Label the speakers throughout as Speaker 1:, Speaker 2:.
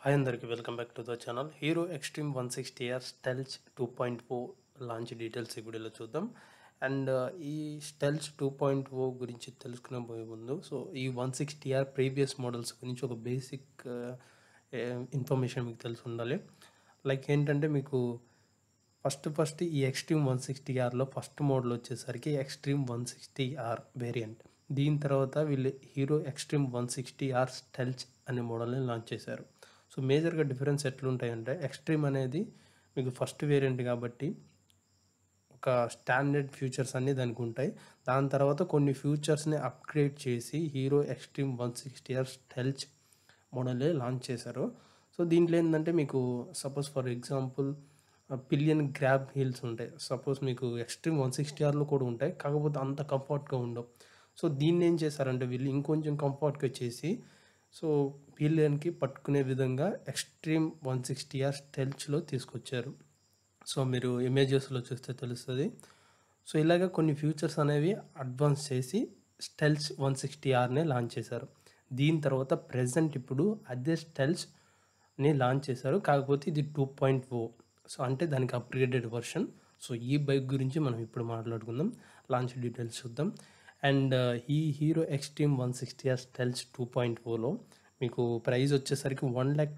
Speaker 1: Hi అందరికి welcome back to the channel. Hero Xtreme 160R stealth 2.0 launch details ఈ వీడియోలో చూద్దాం. అండ్ ఈ స్టెల్చ్ 2.0 గురించి తెలుసుకునే పోయే ముందు ఈ 160R ప్రీవియస్ మోడల్స్ గురించి ఒక బేసిక్ ఇన్ఫర్మేషన్ మీకు తెలిసి ఉండాలి. లైక్ ఏంటంటే మీకు ఫస్ట్ ఈ ఎక్స్ట్రీమ్ 160Rలో ఫస్ట్ మోడల్ వచ్చేసరికి ఎక్స్ట్రీమ్ 160R వేరియంట్. దీని తర్వాత వీళ్ళు హీరో ఎక్స్ట్రీమ్ 160R స్టెల్చ్ అనే మోడల్ని లాంచ్ చేశారు. సో మేజర్గా డిఫరెన్స్ ఎట్లుంటాయంటే ఎక్స్ట్రీమ్ అనేది మీకు ఫస్ట్ వేరియంట్ కాబట్టి ఒక స్టాండర్డ్ ఫ్యూచర్స్ అన్నీ దానికి ఉంటాయి. దాని తర్వాత కొన్ని ఫ్యూచర్స్ని అప్గ్రేడ్ చేసి హీరో ఎక్స్ట్రీమ్ 160R స్టెల్చ్ మోడలే లాంచ్ చేశారు. సో దీంట్లో ఏంటంటే మీకు suppose for example pillion grab heels ఉంటాయి. సపోజ్ మీకు ఎక్స్ట్రీమ్ 160Rలో కూడా ఉంటాయి, కాకపోతే అంత కంఫర్ట్గా ఉండవు. సో దీన్ని ఏం చేశారంటే వీళ్ళు ఇంకొంచెం కంఫర్ట్గా చేసి సో పిలియన్కి పట్టుకునే విధంగా ఎక్స్ట్రీమ్ 160R స్టెల్చ్లో తీసుకొచ్చారు. సో మీరు ఇమేజెస్లో చూస్తే తెలుస్తుంది. సో ఇలాగ కొన్ని ఫ్యూచర్స్ అనేవి అడ్వాన్స్ చేసి స్టెల్చ్ 160Rనే లాంచ్ చేశారు. దీని తర్వాత ప్రెజెంట్ ఇప్పుడు అదే స్టెల్చ్ని లాంచ్ చేశారు, కాకపోతే ఇది 2.0. సో అంటే దానికి అప్గ్రేడెడ్ వర్షన్. సో ఈ బైక్ గురించి మనం ఇప్పుడు మాట్లాడుకుందాం, లాంచ్ డీటెయిల్స్ చూద్దాం. అండ్ ఈ హీరో ఎక్స్ట్రీమ్ 160R స్టెల్చ్ 2.0లో మీకు ప్రైస్ వచ్చేసరికి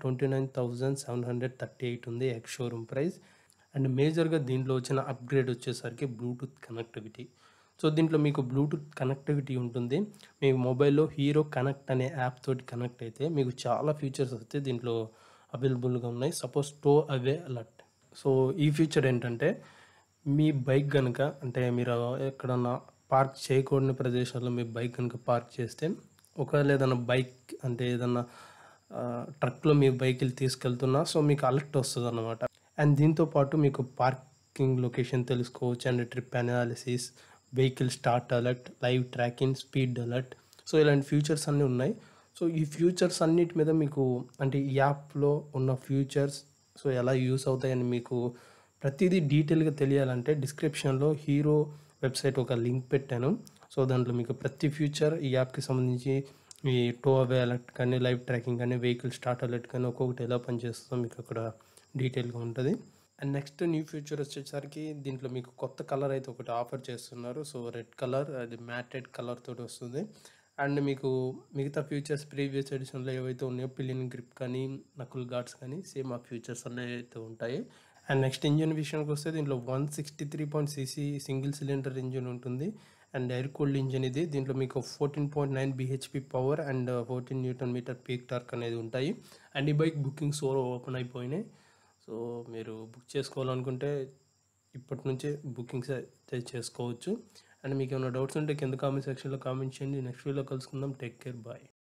Speaker 1: 1,29,738 ఉంది ఎక్స్ షోరూమ్ ప్రైస్. అండ్ మేజర్గా దీంట్లో వచ్చిన అప్గ్రేడ్ వచ్చేసరికి బ్లూటూత్ కనెక్టివిటీ. సో దీంట్లో మీకు బ్లూటూత్ కనెక్టివిటీ ఉంటుంది. మీ మొబైల్లో హీరో కనెక్ట్ అనే యాప్ తోటి కనెక్ట్ అయితే మీకు చాలా ఫీచర్స్ వస్తే దీంట్లో అవైలబుల్గా ఉన్నాయి. Suppose tow away alert. So ఈ ఫీచర్ ఏంటంటే మీ బైక్ కనుక అంటే మీరు ఎక్కడన్నా పార్క్ చేయకూడని ప్రదేశాల్లో మీ బైక్ కనుక పార్క్ చేస్తే ఒకవేళ ఏదైనా బైక్ అంటే ఏదన్నా ట్రక్లో మీ బైక్లు తీసుకెళ్తున్నా సో మీకు అలర్ట్ వస్తుంది అన్నమాట. అండ్ దీంతోపాటు మీకు పార్కింగ్ లొకేషన్ తెలుసుకోవచ్చు, and trip analysis, vehicle start alert, live tracking, speed alert. So ఇలాంటి ఫీచర్స్ అన్నీ ఉన్నాయి. సో ఈ ఫీచర్స్ అన్నిటి మీద మీకు అంటే ఈ యాప్లో ఉన్న ఫీచర్స్ సో ఎలా యూస్ అవుతాయని మీకు ప్రతిదీ డీటెయిల్గా తెలియాలంటే డిస్క్రిప్షన్లో హీరో వెబ్సైట్ ఒక లింక్ పెట్టాను. సో దాంట్లో మీకు ప్రతి ఫ్యూచర్ ఈ యాప్కి సంబంధించి ఈ టో అవే అలర్ట్ కానీ, లైవ్ ట్రాకింగ్ కానీ, వెహికల్ స్టార్ట్ అలర్ట్ కానీ ఒక్కొక్కటి ఎలా పనిచేస్తుందో మీకు అక్కడ డీటెయిల్గా ఉంటుంది. అండ్ నెక్స్ట్ న్యూ ఫ్యూచర్ వచ్చేసరికి దీంట్లో మీకు కొత్త కలర్ అయితే ఒకటి ఆఫర్ చేస్తున్నారు. సో రెడ్ కలర్, అది మ్యాటెడ్ కలర్ తోటి వస్తుంది. అండ్ మీకు మిగతా ఫ్యూచర్స్ ప్రీవియస్ ఎడిషన్లో ఏవైతే ఉన్నాయో పిలియన్ గ్రిప్ కానీ, నకుల్ గార్డ్స్ కానీ సేమ్ ఆ ఫ్యూచర్స్ అనేవి అయితే ఉంటాయి. అండ్ నెక్స్ట్ ఇంజిన్ విషయానికి వస్తే దీంట్లో 163.cc సింగిల్ సిలిండర్ ఇంజిన్ ఉంటుంది. అండ్ ఎయిర్ కూల్డ్ ఇంజిన్ ఇది. దీంట్లో మీకు 14.9 bhp power and 14 Nm peak torque అనేది ఉంటాయి. అండ్ ఈ బైక్ బుకింగ్స్ ఓపెన్ అయిపోయినాయి. సో మీరు బుక్ చేసుకోవాలనుకుంటే ఇప్పటి నుంచే బుకింగ్స్ అయితే చేసుకోవచ్చు. అండ్ మీకు ఏమైనా డౌట్స్ ఉంటే కింద కామెంట్ సెక్షన్లో కామెంట్ చేయండి. నెక్స్ట్ వీడియోలో కలుసుకుందాం. Take care, bye.